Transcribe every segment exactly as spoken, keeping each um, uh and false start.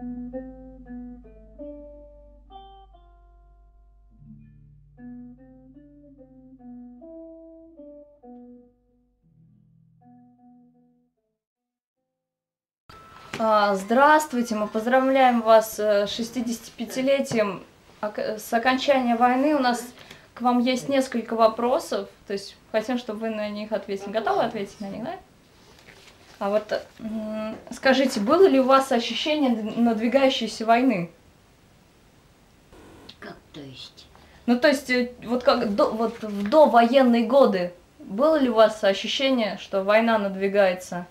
А, Здравствуйте, мы поздравляем вас с шестидесятипятилетием ок- с окончания войны. У нас к вам есть несколько вопросов, то есть хотим, чтобы вы на них ответили. Готовы ответить на них, да? А вот м, скажите, было ли у вас ощущение надвигающейся войны? Как то есть? Ну, то есть, э, вот как до, вот в довоенные годы было ли у вас ощущение, что война надвигается?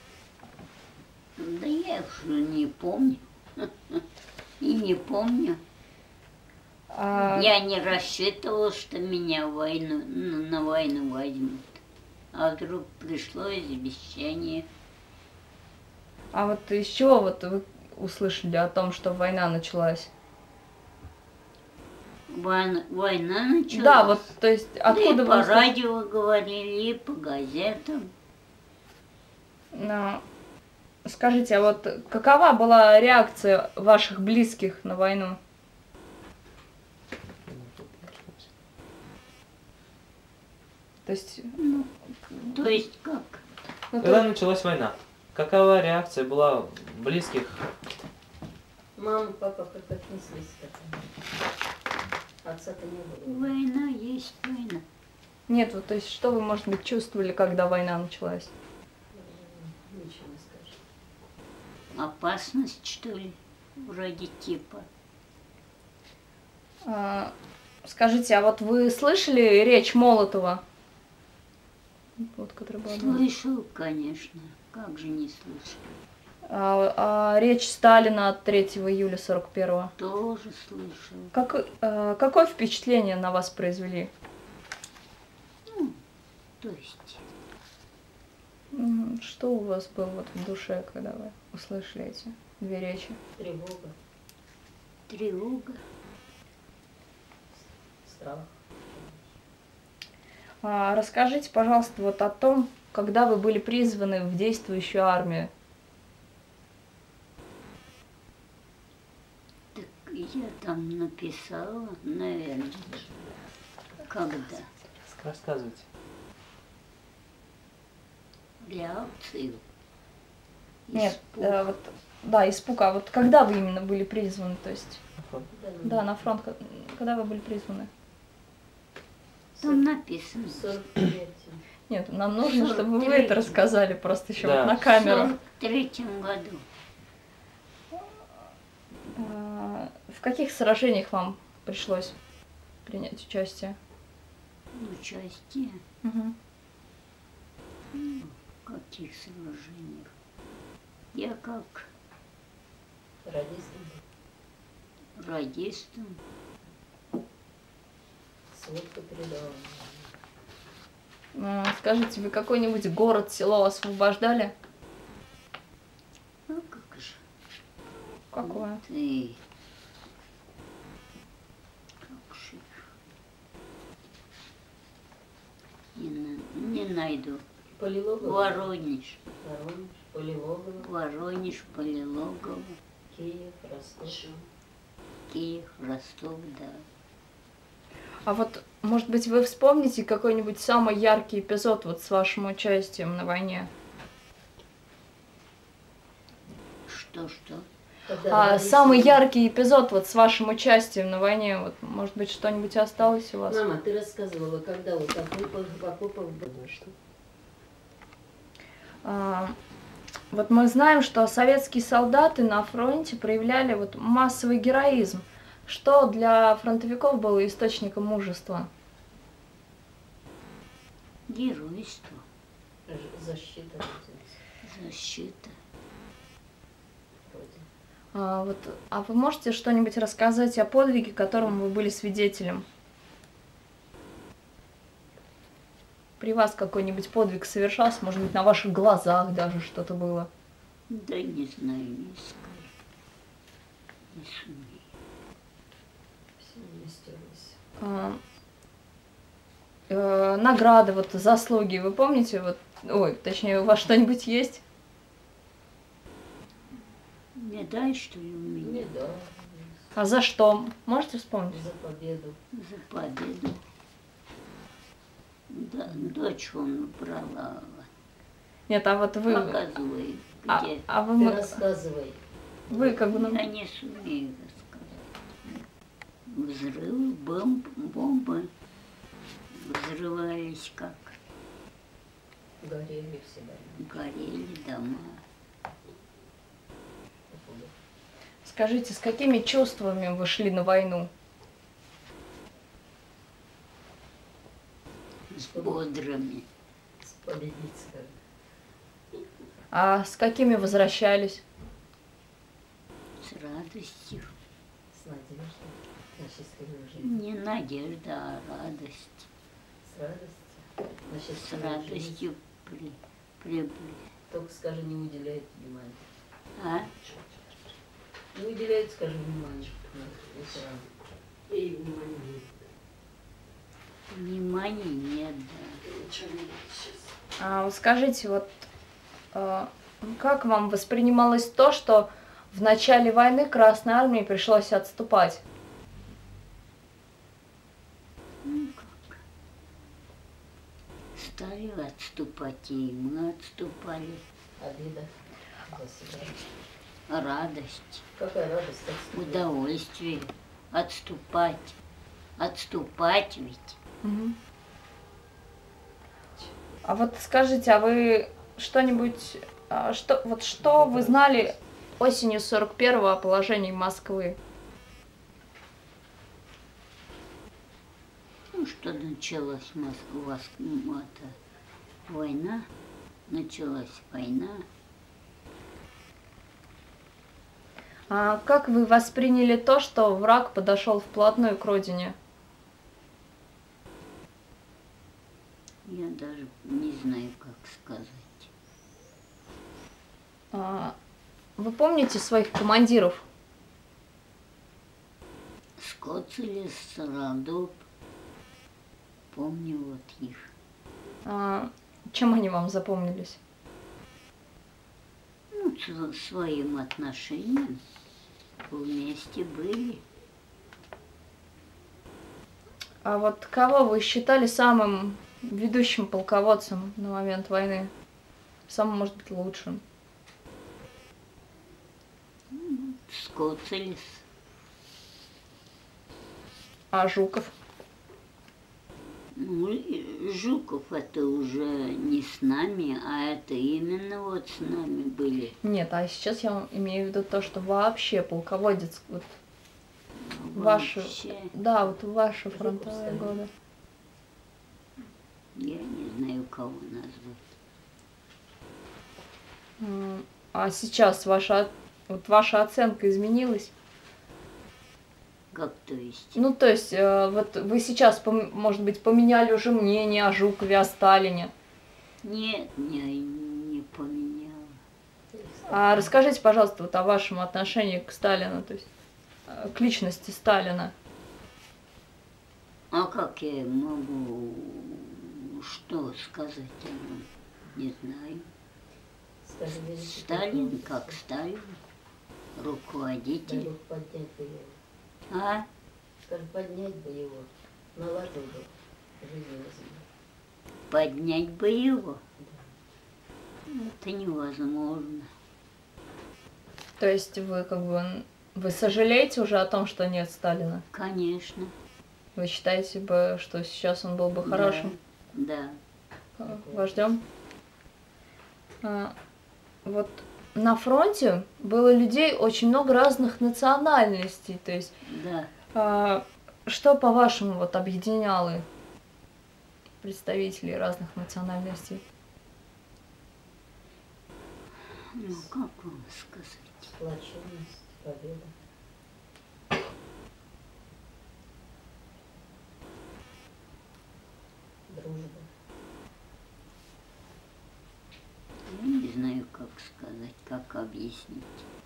Да я уже не помню. И не помню. А, Я не рассчитывала, что меня в войну, ну, на войну возьмут. А вдруг пришло извещение. а вот из чего вот вы услышали о том, что война началась? Война, война началась. Да, вот, то есть, Да откуда и вы по услышали? радио говорили, и по газетам. Ну, скажите, а вот какова была реакция ваших близких на войну? То есть, Ну, то есть как? ну, Когда то- началась война, какова реакция была близких? Мама, папа как отнеслись к этому? Отца-то не было. Война есть война. нет, вот, то есть, что вы, может быть, чувствовали, когда война началась? Ничего не скажешь. Опасность, что ли? Вроде типа. А, скажите, а вот вы слышали речь Молотова? Вот, которая была. дома. Слышал, конечно. Как же не слышал? А, а речь Сталина от третьего июля сорок первого. Тоже слышал. Как, а, какое впечатление на вас произвели? Ну, то есть, М, Что у вас было вот в душе, когда вы услышали эти две речи? Тревога, тревога. страх. А, расскажите, пожалуйста, вот о том, когда вы были призваны в действующую армию. Так я там написала, наверное. Когда? Рассказывайте. Реакцию. Нет, Испуг. э, вот, да, испуг. А вот когда вы именно были призваны, то есть, Да, да, на фронт, ко- когда вы были призваны? Там написано. сорок третьем. Нет, нам нужно, сорок чтобы вы третьем. это рассказали просто еще Да. вот на В камеру. сорок третьем году. А, в каких сражениях вам пришлось принять участие? Участие. Мгм. Ну, в каких сражениях? Я как Радистом, радистом. сводку передавала. А, скажите, вы какой-нибудь город, село освобождали? Ну как же. Какое? Ты. Как же. Не, на- не найду. Полилогово, Воронеж. Воронеж, Полилогово, Воронеж, Полилогово, Киев, Ростов. Киев, Ростов, да. А вот, может быть, вы вспомните какой-нибудь самый яркий эпизод вот с вашим участием на войне? Что-что? Когда А, рвались самый люди. яркий эпизод вот с вашим участием на войне, вот, может быть, что-нибудь осталось у вас? Мама, ты рассказывала, когда вот окопов, в окопах было что? А, вот мы знаем, что советские солдаты на фронте проявляли вот массовый героизм, что для фронтовиков было источником мужества. Геройство, Ж- Защита называется, защита. вроде. А, вот, а вы можете что-нибудь рассказать о подвиге, которому вы были свидетелем? При вас какой-нибудь подвиг совершался, может быть, на ваших глазах даже что-то было? Да не знаю, не скажу. Не сумею. Все не стерлись. А, э, награды, вот заслуги, вы помните? Вот, ой, точнее, у вас что-нибудь есть? Медаль, что ли, у меня? Не да, А за что? Можете вспомнить? за победу. За победу. Да, дочь он брала. Нет, а вот вы... Показывай, А, где. а вы, Ты м- рассказывай. вы как бы нам... Я не сумею рассказать. Взрывы, бомб, бомбы взрывались как. Горели все дома. Горели дома. Скажите, с какими чувствами вы шли на войну? С бодрыми. Победить скажем. А с какими возвращались? С радостью. С надеждой на счастливую жизнь. Не надежда, а радость. С радостью на С счастливую жизнь. радостью при, прибыли. Только скажи, не уделяет внимания. А? Не уделяет, скажи, внимания. Ветеран. И внимания нет. Внимания нет, да. Ничего нет сейчас. А вот скажите, вот э, как вам воспринималось то, что в начале войны Красной Армии пришлось отступать? Ну как? Стали отступать, и мы отступали. Обида за себя. Радость, Какая радость отступить. удовольствие. Отступать. Отступать ведь. Мгм. А вот скажите, а вы что-нибудь, а, что, вот что вы знали осенью сорок первого о положении Москвы? Ну, что началась Москва, это война. Началась война. А как вы восприняли то, что враг подошел вплотную к родине? Я даже не знаю, как сказать. А, вы помните своих командиров? Скоцелес, Сарадоп. Помню вот их. А, чем они вам запомнились? Ну, с- своим отношением. Вместе были. А вот кого вы считали самым ведущим полководцем на момент войны? Самым, может быть, лучшим? Скоцелес. А Жуков? Ну, и Жуков это уже не с нами, а это именно вот с нами были. Нет, а сейчас я вам имею в виду то, что вообще полководец, вот ваши, Вообще, да, вот в ваши Жуков фронтовые стоит. годы. я не знаю, кого назвать. М, А сейчас ваша, вот ваша оценка изменилась? Как то есть? Ну, то есть, э, вот вы сейчас, пом- может быть, поменяли уже мнение о Жукове, о Сталине. Нет, не, не поменяла. А расскажите, пожалуйста, вот о вашем отношении к Сталину, то есть э, к личности Сталина. А как я могу что сказать о нем? Не знаю. Скажи, великий Сталин полководец. как Сталин, Дай руководитель. Бог поднять бы его. А? Скажи, поднять бы его. Наладил бы жизнь на земле. Поднять бы его? Это невозможно. То есть вы как бы, н- вы сожалеете уже о том, что нет Сталина? Конечно. Вы считаете бы, что сейчас он был бы хорошим Да. э, вождем? А, вот на фронте было людей очень много разных национальностей, то есть Да. а, что, по-вашему, вот объединяло представителей разных национальностей? Ну, как вам сказать? Сплоченность, победа. Дружба. Я не знаю, как сказать, как объяснить.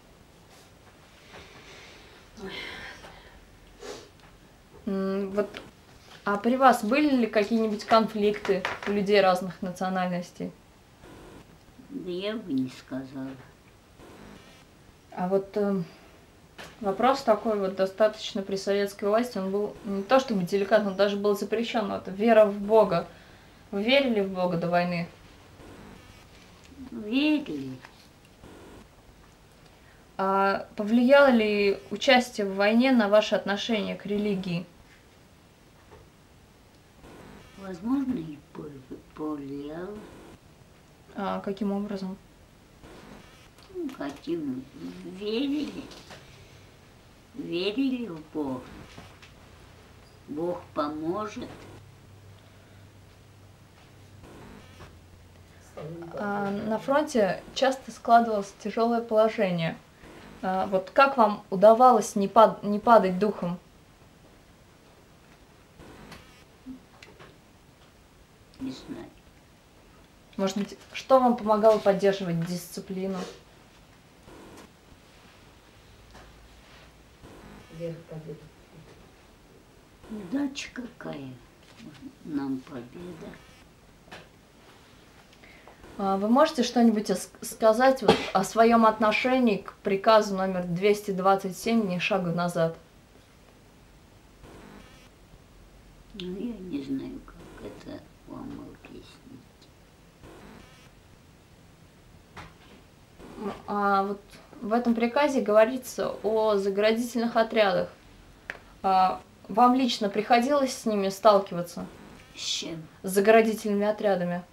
М, Вот, а при вас были ли какие-нибудь конфликты у людей разных национальностей? Да я бы не сказала. А вот э, вопрос такой вот достаточно при советской власти, он был не то чтобы деликатный, он даже был запрещен. Вот вера в Бога. Вы верили в Бога до войны? Верили. А повлияло ли участие в войне на ваше отношение к религии? Возможно, и повлияло. А каким образом? Ну, каким? Верили. Верили в Бога. Бог поможет. А на фронте часто складывалось тяжелое положение. А вот как вам удавалось не, пад не падать духом? Не знаю. Может быть, что вам помогало поддерживать дисциплину? Вера в победу. Удача какая нам победа. А вы можете что-нибудь сказать вот о своем отношении к приказу номер двести двадцать семь «Ни шагу назад»? Ну, я не знаю, как это вам объяснить. А вот в этом приказе говорится о заградительных отрядах. А вам лично приходилось с ними сталкиваться? С чем? С заградительными отрядами?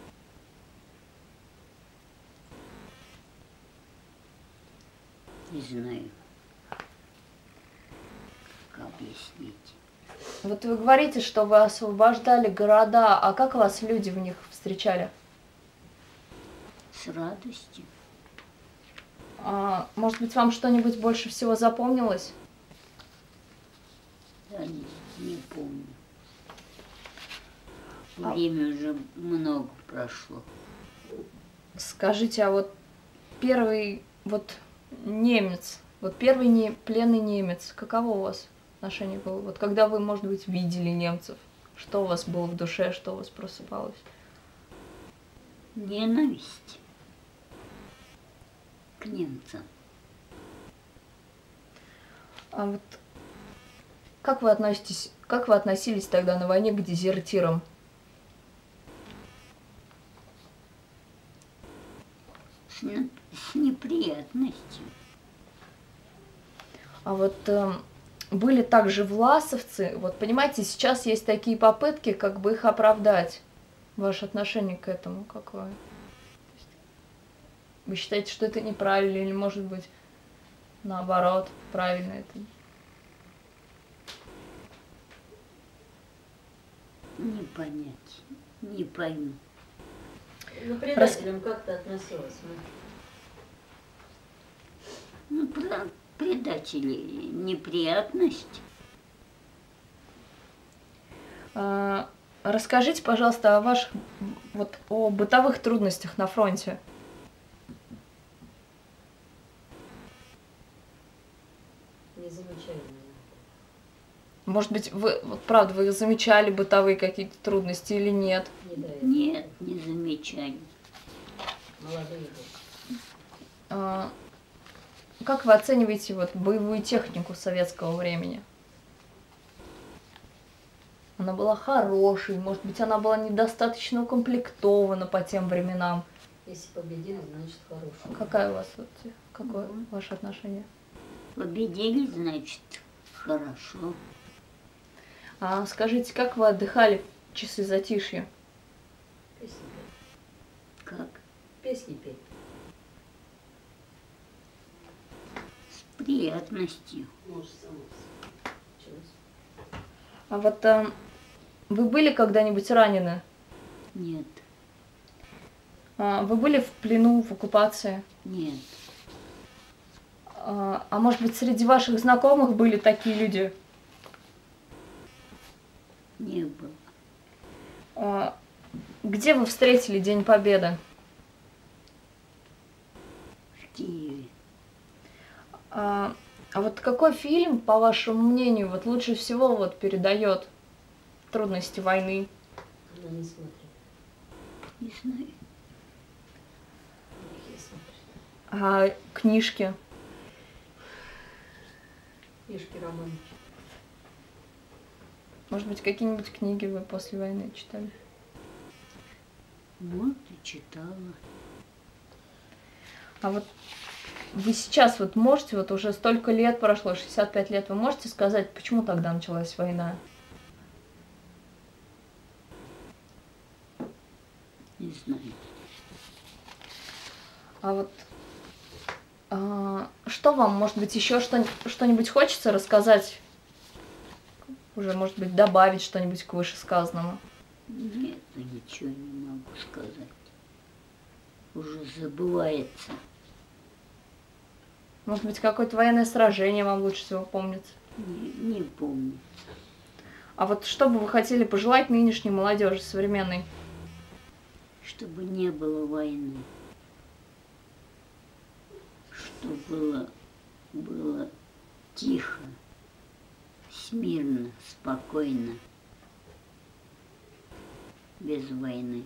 Не знаю, как объяснить. Вот вы говорите, что вы освобождали города, а как вас люди в них встречали? С радостью. А, может быть, вам что-нибудь больше всего запомнилось? Я не, не помню. Время уже много прошло. Скажите, а вот первый вот немец, вот первый не, пленный немец, каково у вас отношение было? Вот когда вы, может быть, видели немцев, что у вас было в душе, что у вас просыпалось? Ненависть к немцам. А вот как вы относитесь, как вы относились тогда на войне к дезертирам? С, не, с неприятностью. А вот э, были также власовцы, вот понимаете, сейчас есть такие попытки, как бы их оправдать. Ваше отношение к этому какое? Вы считаете, что это неправильно, или может быть наоборот, правильно это? Не понять, не пойму. Ну, предателям как ты относилась? Ну, про предатели неприятность. А, расскажите, пожалуйста, о ваших, вот, о бытовых трудностях на фронте. Не замечаю. Может быть, вы, вот правда, вы замечали бытовые какие-то трудности или нет? Не до этого. Нет, не замечаю. Молодые были. А, как вы оцениваете вот боевую технику советского времени? Она была хорошей, может быть, она была недостаточно укомплектована по тем временам. Если победили, значит хорошо. Какая у вас вот, какое Мгм. ваше отношение? Победили, значит, хорошо. А скажите, как вы отдыхали в часы затишья? Песни петь. Как? Песни петь. С приятностью. Может, сама. Чего? А вот а, вы были когда-нибудь ранены? Нет, А, вы были в плену, в оккупации? нет, А, а может быть, среди ваших знакомых были такие люди? не было. А, где вы встретили День Победы? В Киеве. А, а вот какой фильм, по вашему мнению, вот лучше всего вот передает трудности войны? Она не смотрит. Не знаю. Их смотрит. А книжки? книжки, романы. Может быть, какие-нибудь книги вы после войны читали? Вот и читала. А вот вы сейчас вот можете, вот уже столько лет прошло, шестьдесят пять лет, вы можете сказать, почему тогда началась война? Не знаю. А вот а, что вам, может быть, еще что, что-нибудь хочется рассказать? Уже, может быть, добавить что-нибудь к вышесказанному? Нет, ничего не могу сказать. Уже забывается. Может быть, какое-то военное сражение вам лучше всего помнится? Не, не помню. А вот что бы вы хотели пожелать нынешней молодежи современной? Чтобы не было войны. Чтобы было, было тихо, смирно, спокойно, без войны.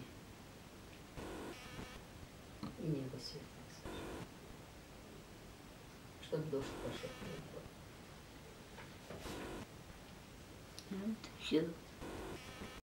И небо светлое, Саша. Чтоб дождь пошел. Вот все.